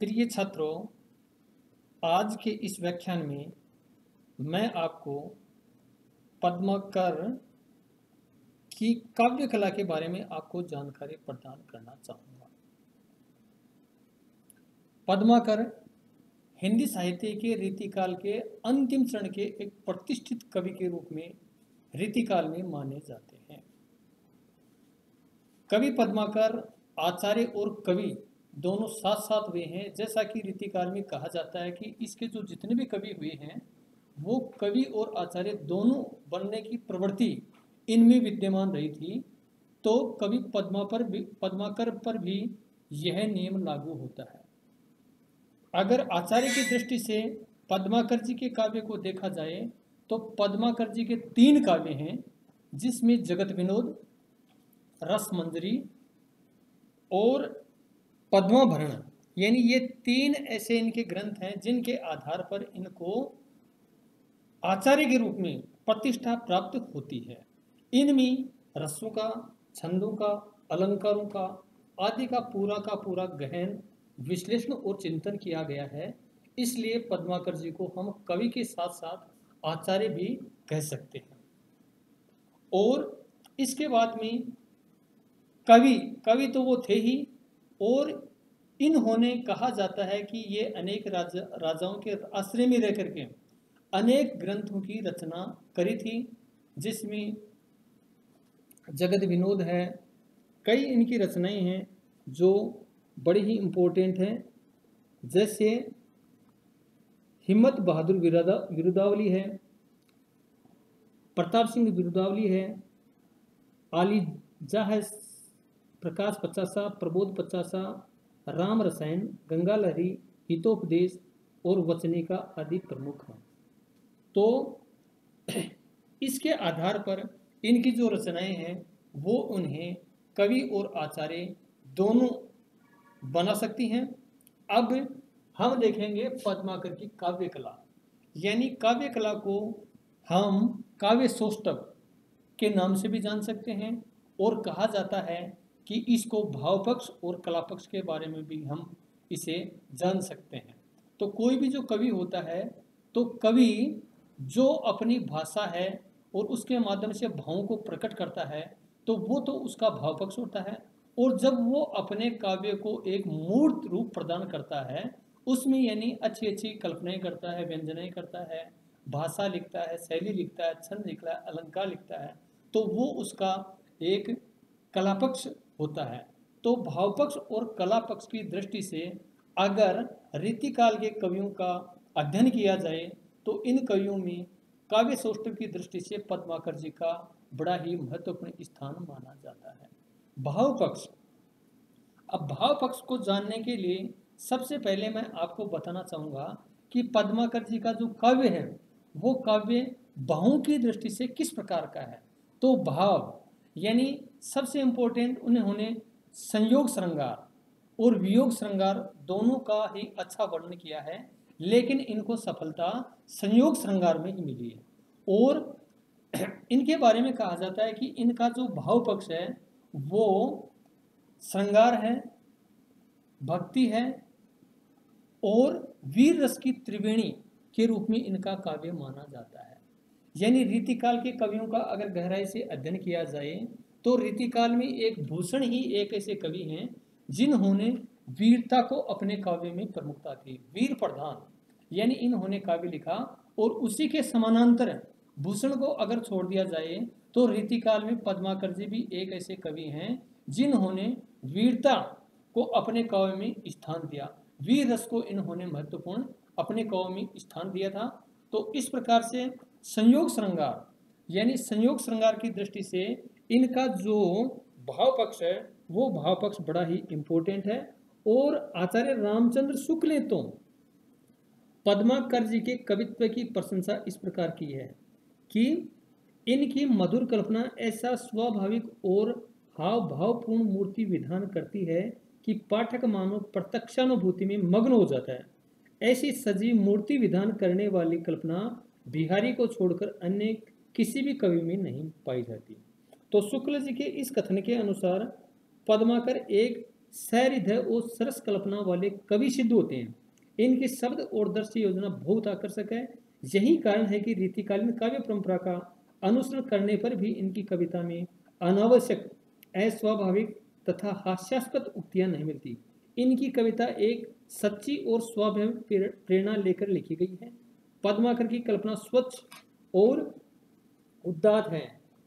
प्रिय छात्रों, आज के इस व्याख्यान में मैं आपको पद्माकर की काव्य कला के बारे में आपको जानकारी प्रदान करना चाहूँगा। पद्माकर हिंदी साहित्य के रीतिकाल के अंतिम चरण के एक प्रतिष्ठित कवि के रूप में रीतिकाल में माने जाते हैं। कवि पद्माकर आचार्य और कवि दोनों साथ साथ हुए हैं। जैसा कि रीतिकाल में कहा जाता है कि इसके जो जितने भी कवि हुए हैं वो कवि और आचार्य दोनों बनने की प्रवृत्ति इनमें विद्यमान रही थी। तो कवि पद्माकर पर भी यह नियम लागू होता है। अगर आचार्य की दृष्टि से पद्माकर जी के काव्य को देखा जाए तो पद्माकर जी के 3 काव्य हैं, जिसमें जगत विनोद, रसमंजरी और पद्माभरण, यानी ये 3 ऐसे इनके ग्रंथ हैं जिनके आधार पर इनको आचार्य के रूप में प्रतिष्ठा प्राप्त होती है। इनमें रसों का, छंदों का, अलंकारों का आदि का पूरा गहन विश्लेषण और चिंतन किया गया है। इसलिए पद्माकर जी को हम कवि के साथ साथ आचार्य भी कह सकते हैं। और इसके बाद में कवि तो वो थे ही, और इन्होंने कहा जाता है कि ये अनेक राजाओं के आश्रय में रह करके अनेक ग्रंथों की रचना करी थी, जिसमें जगत विनोद है। कई इनकी रचनाएं हैं जो बड़ी ही इम्पोर्टेंट हैं, जैसे हिम्मत बहादुर विरुदावली है, प्रताप सिंह विरुदावली है, आलीजा है, प्रकाश पचासा, प्रबोध पचासा, राम रसायन, गंगा लहरी, हितोपदेश और वचनिका आदि प्रमुख हैं। तो इसके आधार पर इनकी जो रचनाएं हैं वो उन्हें कवि और आचार्य दोनों बना सकती हैं। अब हम देखेंगे पद्माकर की काव्य कला, यानी काव्य कला को हम काव्य सौष्ठव के नाम से भी जान सकते हैं, और कहा जाता है कि इसको भाव पक्ष और कला पक्ष के बारे में भी हम इसे जान सकते हैं। तो कोई भी जो कवि होता है, तो कवि जो अपनी भाषा है और उसके माध्यम से भावों को प्रकट करता है, तो वो तो उसका भाव पक्ष होता है। और जब वो अपने काव्य को एक मूर्त रूप प्रदान करता है, उसमें यानी अच्छी कल्पनाएं करता है, व्यंजनाएं करता है, भाषा लिखता है, शैली लिखता है, छंद लिखता है, अलंकार लिखता है, तो वो उसका एक कला पक्ष होता है। तो भाव पक्ष और कला पक्ष की दृष्टि से अगर रीतिकाल के कवियों का अध्ययन किया जाए तो इन कवियों में काव्य सौष्ठव की दृष्टि से पद्माकर जी का बड़ा ही महत्वपूर्ण स्थान माना जाता है। भाव पक्ष, अब भाव पक्ष को जानने के लिए सबसे पहले मैं आपको बताना चाहूँगा कि पद्माकर जी का जो काव्य है वो काव्य भावों की दृष्टि से किस प्रकार का है। तो भाव यानी सबसे इम्पोर्टेंट उन्होंने संयोग श्रृंगार और वियोग श्रृंगार दोनों का ही अच्छा वर्णन किया है, लेकिन इनको सफलता संयोग श्रृंगार में ही मिली है। और इनके बारे में कहा जाता है कि इनका जो भाव पक्ष है वो श्रृंगार है, भक्ति है और वीर रस की त्रिवेणी के रूप में इनका काव्य माना जाता है। यानी रीतिकाल के कवियों का अगर गहराई से अध्ययन किया जाए तो रीतिकाल में एक भूषण ही एक ऐसे कवि हैं जिन्होंने वीरता को अपने काव्य में प्रमुखता दी, वीर प्रधान, यानी इन्होंने काव्य लिखा। और उसी के समानांतर भूषण को अगर छोड़ दिया जाए तो रीतिकाल में पद्माकर जी भी एक ऐसे कवि हैं जिन्होंने वीरता को अपने काव्य में स्थान दिया, वीर रस को इन्होंने महत्वपूर्ण अपने काव्य में स्थान दिया था। तो इस प्रकार से संयोग श्रृंगार, यानी संयोग श्रृंगार की दृष्टि से इनका जो भाव पक्ष है वो भाव पक्ष बड़ा ही इम्पोर्टेंट है। और आचार्य रामचंद्र शुक्ल ने तो पद्माकर जी के कवित्व की प्रशंसा इस प्रकार की है कि इनकी मधुर कल्पना ऐसा स्वाभाविक और हाव भावपूर्ण मूर्ति विधान करती है कि पाठक मानो प्रत्यक्षानुभूति में मग्न हो जाता है। ऐसी सजीव मूर्ति विधान करने वाली कल्पना बिहारी को छोड़कर अन्य किसी भी कवि में नहीं पाई जाती। तो शुक्ल जी के इस कथन के अनुसार पद्माकर एक सहृदय और सरस कल्पना वाले कवि सिद्ध होते हैं। इनके शब्द और दृश्य योजना बहुत आकर्षक है। यही कारण है कि रीतिकालीन काव्य परंपरा का अनुसरण करने पर भी इनकी कविता में अनावश्यक, अस्वाभाविक तथा हास्यास्पद उक्तियां नहीं मिलती। इनकी कविता एक सच्ची और स्वाभाविक प्रेरणा लेकर लिखी गई है। पद्माकर की कल्पना स्वच्छ और उदात्त है।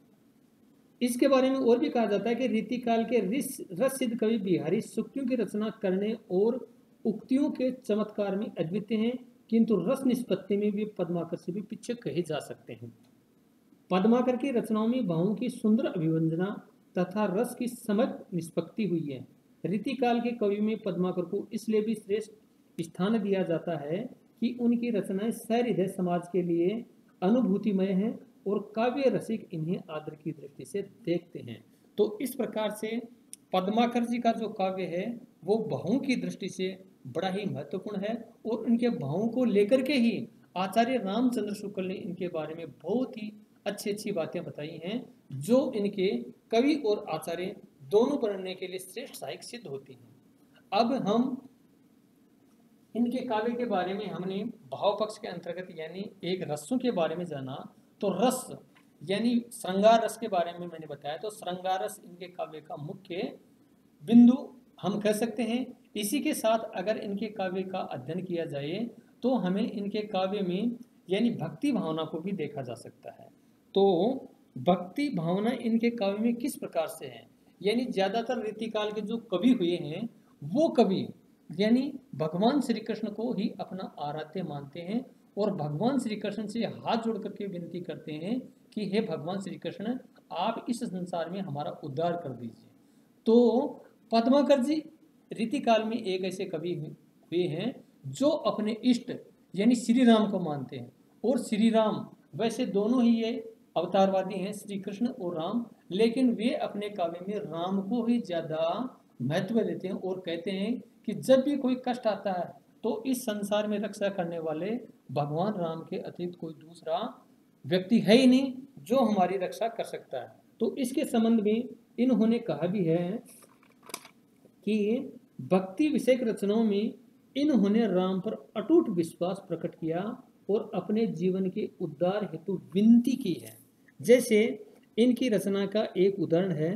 इसके बारे में और भी कहा जाता है कि रीतिकाल के रस सिद्ध कवि बिहारी सूक्तियों की रचना करने और उक्तियों के चमत्कार में अद्वितीय हैं, किंतु रस निष्पत्ति में वे पद्माकर से भी पीछे कहे जा सकते हैं। पद्माकर की रचनाओं में भावों की सुंदर अभिव्यंजना तथा रस की समझ निष्पत्ति हुई है। रीतिकाल के कवि में पद्माकर को इसलिए भी श्रेष्ठ स्थान दिया जाता है कि उनकी रचनाएं सहृदय समाज के लिए अनुभूतिमय हैं और काव्य रसिक इन्हें आदर की दृष्टि से देखते हैं। तो इस प्रकार से पद्माकर जी का जो काव्य है वो भावों की दृष्टि से बड़ा ही महत्वपूर्ण है, और उनके भावों को लेकर के ही आचार्य रामचंद्र शुक्ल ने इनके बारे में बहुत ही अच्छी अच्छी बातें बताई हैं, जो इनके कवि और आचार्य दोनों बनने के लिए श्रेष्ठ सहायक सिद्ध होती हैं। अब हम इनके काव्य के बारे में हमने भाव पक्ष के अंतर्गत यानी एक रसों के बारे में जाना। तो रस यानी श्रृंगार रस के बारे में मैंने बताया, तो श्रृंगार रस इनके काव्य का मुख्य बिंदु हम कह सकते हैं। इसी के साथ अगर इनके काव्य का अध्ययन किया जाए तो हमें इनके काव्य में यानी भक्ति भावना को भी देखा जा सकता है। तो भक्ति भावना इनके काव्य में किस प्रकार से है, यानी ज्यादातर रीतिकाल के जो कवि हुए हैं वो कवि यानी भगवान श्री कृष्ण को ही अपना आराध्य मानते हैं और भगवान श्री कृष्ण से हाथ जोड़ करके विनती करते हैं कि हे भगवान श्री कृष्ण, आप इस संसार में हमारा उद्धार कर दीजिए। तो पद्माकर जी रीतिकाल में एक ऐसे कवि हुए हैं जो अपने इष्ट यानी श्री राम को मानते हैं, और श्री राम वैसे दोनों ही ये अवतारवादी हैं, श्री कृष्ण और राम, लेकिन वे अपने काव्य में राम को ही ज्यादा महत्व देते हैं और कहते हैं कि जब भी कोई कष्ट आता है तो इस संसार में रक्षा करने वाले भगवान राम के अतिरिक्त कोई दूसरा व्यक्ति है ही नहीं जो हमारी रक्षा कर सकता है। तो इसके संबंध में इन्होंने कहा भी है कि भक्ति विषयक रचनाओं में इन्होंने राम पर अटूट विश्वास प्रकट किया और अपने जीवन के उद्धार हेतु विनती की है। जैसे इनकी रचना का एक उदाहरण है,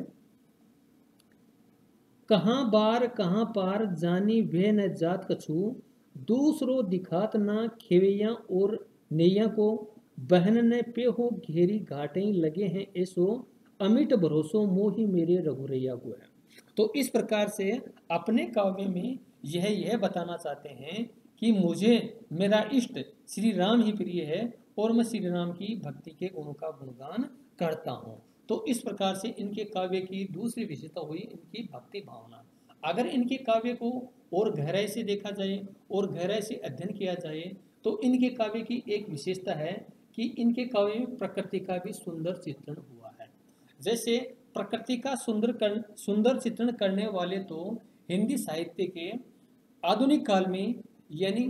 कहाँ बार कहाँ पार जानी वे न जात कछु, दूसरो दिखात ना खेवैया और नैया को, बहन न पे हो घेरी घाटें लगे हैं ऐसो, अमिट भरोसो मोही मेरे रघुरैया को है। तो इस प्रकार से अपने काव्य में यह बताना चाहते हैं कि मुझे मेरा इष्ट श्री राम ही प्रिय है और मैं श्री राम की भक्ति के गुणों का गुणगान करता हूँ। तो इस प्रकार से इनके काव्य की दूसरी विशेषता हुई इनकी भक्ति भावना। अगर इनके काव्य को और गहराई से देखा जाए और गहराई से अध्ययन किया जाए तो इनके काव्य की एक विशेषता है कि इनके काव्य में प्रकृति का भी सुंदर चित्रण हुआ है। जैसे प्रकृति का सुंदर चित्रण करने वाले तो हिंदी साहित्य के आधुनिक काल में यानी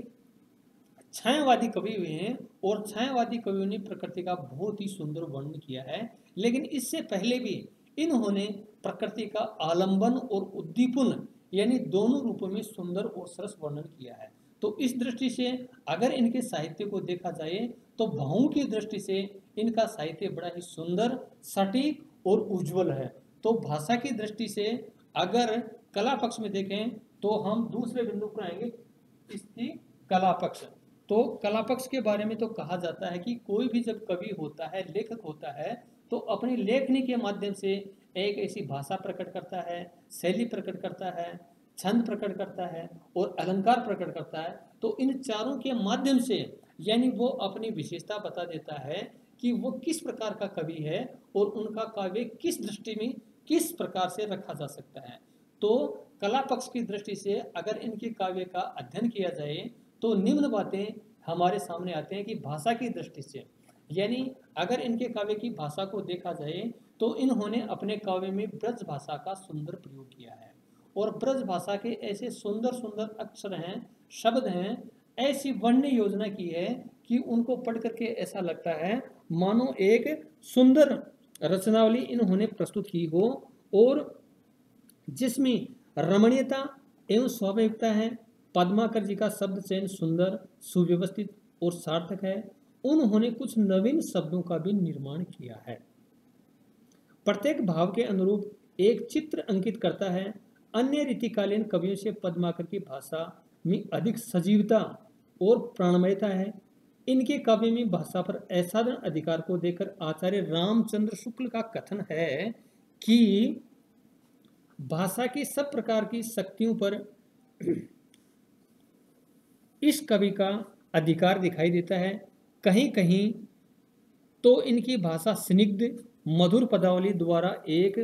छायावादी कवि हुए हैं, और छायावादी कवियों ने प्रकृति का बहुत ही सुंदर वर्णन किया है। लेकिन इससे पहले भी इन्होंने प्रकृति का आलंबन और उद्दीपन यानी दोनों रूपों में सुंदर और सरस वर्णन किया है। तो इस दृष्टि से अगर इनके साहित्य को देखा जाए तो भावों की दृष्टि से इनका साहित्य बड़ा ही सुंदर, सटीक और उज्जवल है। तो भाषा की दृष्टि से अगर कला पक्ष में देखें तो हम दूसरे बिंदु पर आएंगे, इसकी कला पक्ष। तो कला पक्ष के बारे में तो कहा जाता है कि कोई भी जब कवि होता है, लेखक होता है, तो अपनी लेखनी के माध्यम से एक ऐसी भाषा प्रकट करता है, शैली प्रकट करता है, छंद प्रकट करता है और अलंकार प्रकट करता है। तो इन चारों के माध्यम से यानी वो अपनी विशेषता बता देता है कि वो किस प्रकार का कवि है और उनका काव्य किस दृष्टि में किस प्रकार से रखा जा सकता है। तो कला पक्ष की दृष्टि से अगर इनके काव्य का अध्ययन किया जाए तो निम्न बातें हमारे सामने आते हैं कि भाषा की दृष्टि से यानी अगर इनके काव्य की भाषा को देखा जाए तो इन्होंने अपने काव्य में ब्रज भाषा का सुंदर प्रयोग किया है, और ब्रज भाषा के ऐसे सुंदर सुंदर अक्षर हैं, शब्द हैं, ऐसी वर्ण योजना की है कि उनको पढ़ करके ऐसा लगता है मानो एक सुंदर रचनावली इन्होंने प्रस्तुत की हो, और जिसमें रमणीयता एवं स्वाभाविकता है। पद्माकर जी का शब्द चयन सुंदर, सुव्यवस्थित और सार्थक है। उन्होंने कुछ नवीन शब्दों का भी निर्माण किया है। प्रत्येक भाव के अनुरूप एक चित्र अंकित करता है। अन्य रीतिकालीन कवियों से पद्माकर की भाषा में अधिक सजीवता और प्राणमयता है। इनके काव्य में भाषा पर असाधारण अधिकार को देखकर आचार्य रामचंद्र शुक्ल का कथन है कि भाषा की सब प्रकार की शक्तियों पर इस कवि का अधिकार दिखाई देता है। कहीं कहीं तो इनकी भाषा स्निग्ध मधुर पदावली द्वारा एक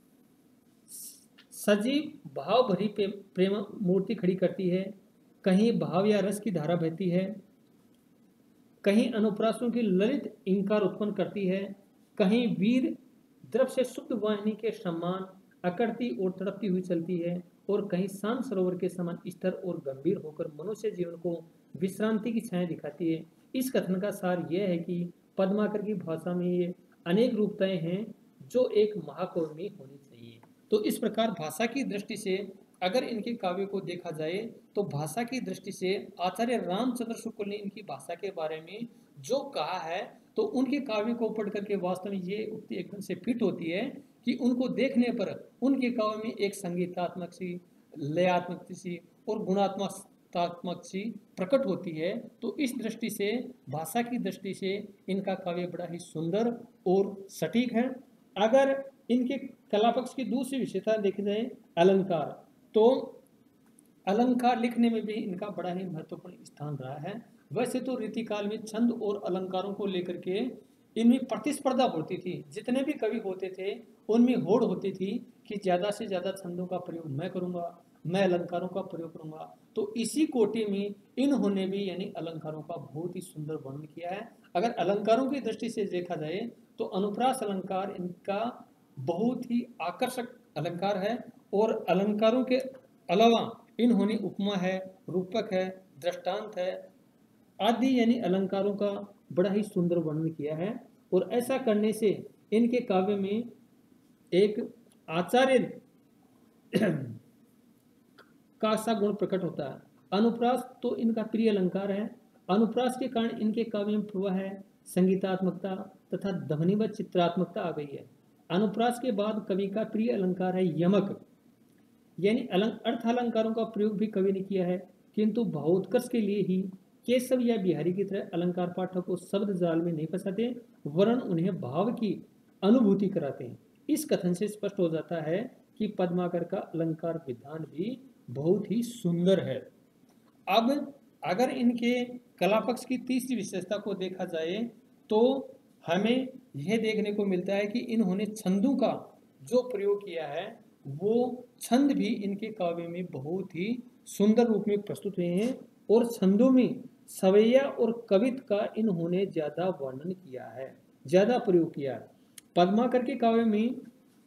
सजीव भाव भरी प्रेम मूर्ति खड़ी करती है। कहीं भाव या रस की धारा बहती है, कहीं अनुप्रासों की ललित इंकार उत्पन्न करती है, कहीं वीर द्रव से शुद्ध वाहिनी के समान अकड़ती और तड़पती हुई चलती है, और कहीं शांत सरोवर के समान स्थिर और गंभीर होकर मनुष्य जीवन को विश्रांति की छाया दिखाती है। इस कथन का सार यह है कि पद्माकर की भाषा में ये अनेक रूपताएं हैं जो एक महाकाव्य में होनी चाहिए। तो इस प्रकार भाषा की दृष्टि से अगर इनके काव्य को देखा जाए तो भाषा की दृष्टि से आचार्य रामचंद्र शुक्ल ने इनकी भाषा के बारे में जो कहा है, तो उनके काव्य को पढ़ करके वास्तव में ये उक्ति एकदम से फिट होती है कि उनको देखने पर उनके काव्य में एक संगीतात्मक सी, लयात्मक सी और गुणात्मक सी प्रकट होती है। तो इस दृष्टि से, भाषा की दृष्टि से इनका काव्य बड़ा ही सुंदर और सटीक है। अगर इनके कलापक्ष की दूसरी विशेषता देखी जाए, अलंकार, तो अलंकार लिखने में भी इनका बड़ा ही महत्वपूर्ण स्थान रहा है। वैसे तो रीतिकाल में छंद और अलंकारों को लेकर के इनमें प्रतिस्पर्धा होती थी। जितने भी कवि होते थे उनमें होड़ होती थी कि ज़्यादा से ज़्यादा छंदों का प्रयोग मैं करूँगा, मैं अलंकारों का प्रयोग करूँगा। तो इसी कोटि में इन्होंने भी यानी अलंकारों का बहुत ही सुंदर वर्णन किया है। अगर अलंकारों की दृष्टि से देखा जाए तो अनुप्रास अलंकार इनका बहुत ही आकर्षक अलंकार है, और अलंकारों के अलावा इन्होंने उपमा है, रूपक है, दृष्टांत है आदि यानी अलंकारों का बड़ा ही सुंदर वर्णन किया है। और ऐसा करने से इनके काव्य में एक आचार्य का सा गुण प्रकट होता है। अनुप्रास तो इनका प्रिय अलंकार है। अनुप्रास के कारण इनके काव्य में प्रवाह है, संगीतात्मकता तथा ध्वनि व चित्रात्मकता आ गई है। अनुप्रास के बाद कवि का प्रिय अलंकार है यमक, यानी अर्थ अलंकारों का प्रयोग भी कवि ने किया है, किंतु भावोत्कर्ष के लिए ही केशव या बिहारी की तरह अलंकार पाठक को शब्द जाल में नहीं फंसाते, वरन उन्हें भाव की अनुभूति कराते हैं। इस कथन से स्पष्ट हो जाता है कि पद्माकर का अलंकार विधान भी बहुत ही सुंदर है। अब अगर इनके कलापक्ष की तीसरी विशेषता को देखा जाए तो हमें यह देखने को मिलता है कि इन्होंने छंदों का जो प्रयोग किया है वो छंद भी इनके काव्य में बहुत ही सुंदर रूप में प्रस्तुत हुए हैं, और छंदों में सवैया और कवित का इन्होंने ज़्यादा वर्णन किया है, ज़्यादा प्रयोग किया है। पद्माकर के काव्य में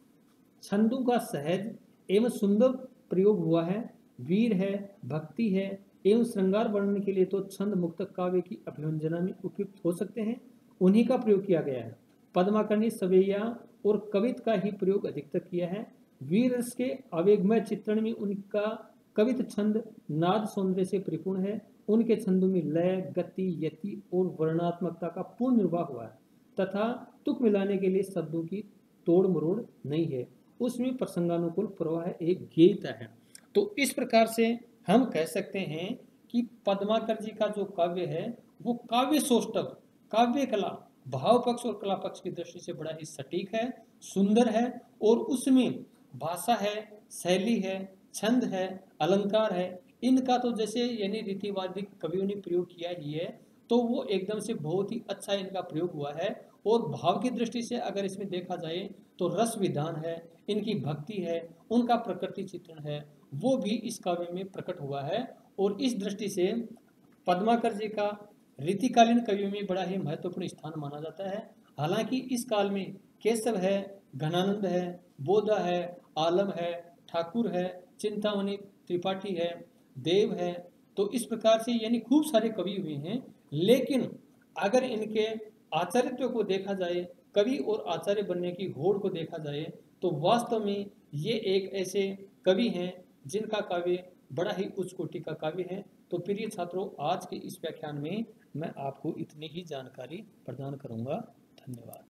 छंदों का सहज एवं सुंदर प्रयोग हुआ है। वीर है, भक्ति है एवं श्रृंगार वर्णन के लिए तो छंद मुक्त काव्य की अभिव्यंजना में उपयुक्त हो सकते हैं, उन्हीं का प्रयोग किया गया है। पद्माकर ने सवैया और कवित का ही प्रयोग अधिकतर किया है। वीर रस के आवेगमय चित्रण में उनका कवित छंद नाद सौंदर्य से परिपूर्ण है। उनके छंदों में लय, गति, यति और वर्णात्मकता का पूर्ण निर्वाह हुआ है, तथा तुक मिलाने के लिए शब्दों की तोड़ मरोड़ नहीं है। उसमें प्रसंगानुकूल प्रवाह एक गीता है। तो इस प्रकार से हम कह सकते हैं कि पद्माकर जी का जो काव्य है वो काव्य सौष्ठव, काव्य कला, भाव पक्ष और कला पक्ष की दृष्टि से बड़ा ही सटीक है, सुंदर है, और उसमें भाषा है, शैली है, छंद है, अलंकार है, इनका तो जैसे यानी रीतिवादी कवियों ने प्रयोग किया ही है, तो वो एकदम से बहुत ही अच्छा इनका प्रयोग हुआ है। और भाव की दृष्टि से अगर इसमें देखा जाए तो रस विधान है, इनकी भक्ति है, उनका प्रकृति चित्रण है, वो भी इस काव्य में प्रकट हुआ है। और इस दृष्टि से पद्माकर जी का रीतिकालीन कवियों में बड़ा ही महत्वपूर्ण स्थान माना जाता है। हालांकि इस काल में केशव है, घनानंद है, बोधा है, आलम है, ठाकुर है, चिंतामणि त्रिपाठी है, देव है, तो इस प्रकार से यानी खूब सारे कवि हुए हैं। लेकिन अगर इनके आचार्यत्व को देखा जाए, कवि और आचार्य बनने की होड़ को देखा जाए, तो वास्तव में ये एक ऐसे कवि हैं जिनका काव्य बड़ा ही उच्च कोटि का काव्य है। तो प्रिय छात्रों, आज के इस व्याख्यान में मैं आपको इतनी ही जानकारी प्रदान करूंगा। धन्यवाद।